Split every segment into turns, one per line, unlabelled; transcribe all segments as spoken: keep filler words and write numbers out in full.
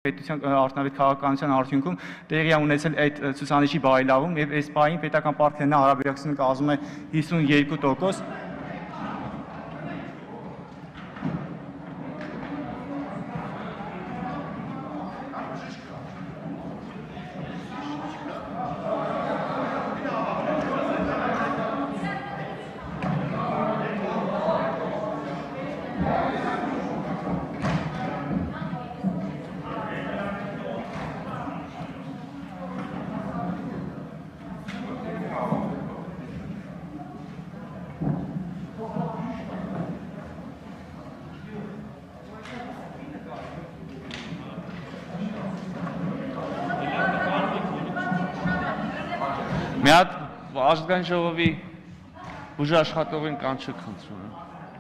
պետության արդյունավետ քաղաքականության արդյունքում տեղի է ունեցել այդ ցուցանիշի բարելավում եւ այս պահին պետական պարտքերն հարաբերակցությունը կազմում է հիսունյոթ տոկոս։
Մի հատ ազգային ժողովի բուժաշխատողին կանչեք խնդրում եմ։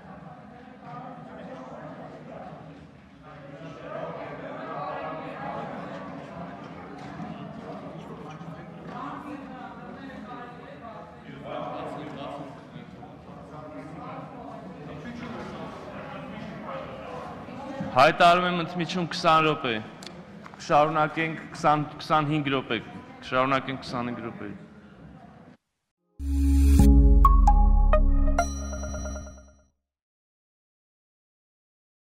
Հայտարարում եմ ընդմիջում քսան րոպե։ Շարունակենք քսան քսանհինգ րոպե։ Շարունակենք քսանհինգ րոպե։